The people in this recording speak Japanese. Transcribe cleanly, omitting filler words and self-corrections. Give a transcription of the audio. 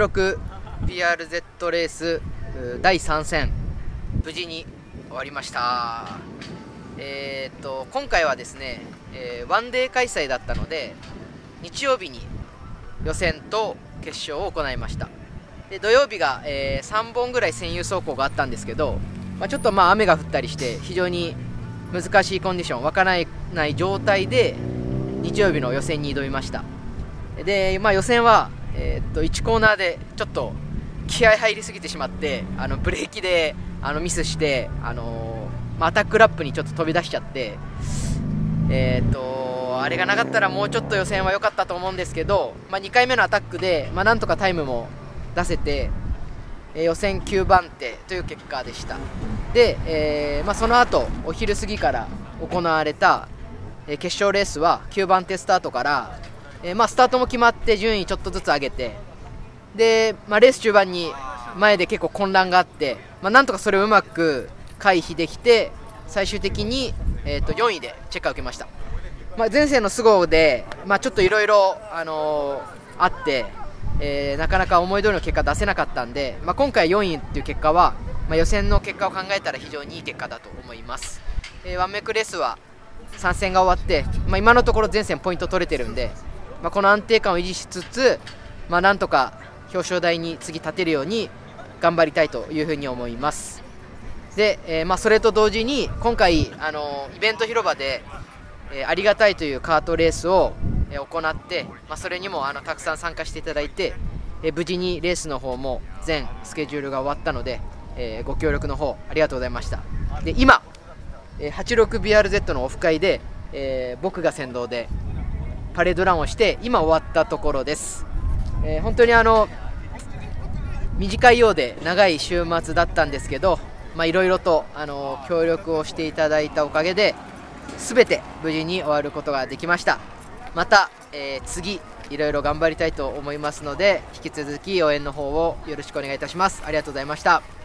86BRZ レース第3戦無事に終わりました。今回はですね、ワンデー開催だったので日曜日に予選と決勝を行いました。で土曜日が、3本ぐらい専有走行があったんですけど、ちょっと雨が降ったりして非常に難しいコンディション、わからない状態で日曜日の予選に挑みました。で、予選は、1コーナーでちょっと気合入りすぎてしまってブレーキでミスしてアタックラップにちょっと飛び出しちゃって、あれがなかったらもうちょっと予選は良かったと思うんですけど、2回目のアタックで、なんとかタイムも出せて、予選9番手という結果でした。で、その後お昼過ぎから行われた、決勝レースは9番手スタートから、スタートも決まって順位ちょっとずつ上げて、で、レース中盤に前で結構混乱があって、なんとかそれをうまく回避できて最終的に、4位でチェッカーを受けました。前線のスゴで、ちょっといろいろあって、なかなか思い通りの結果出せなかったんで、今回4位という結果は、予選の結果を考えたら非常にいい結果だと思います。ワンメイクレースは3戦が終わって、今のところ全戦ポイント取れてるんで、この安定感を維持しつつ、なんとか表彰台に次立てるように頑張りたいというふうに思います。で、それと同時に今回イベント広場で、ありがたいというカートレースを行って、それにもたくさん参加していただいて、無事にレースの方も全スケジュールが終わったので、ご協力の方ありがとうございました。で今 86BRZ のオフ会で、僕が先導でパレードランをして今終わったところです。本当に短いようで長い週末だったんですけど、いろいろと協力をしていただいたおかげで全て無事に終わることができました。また、次いろいろ頑張りたいと思いますので、引き続き応援の方をよろしくお願いいたします。ありがとうございました。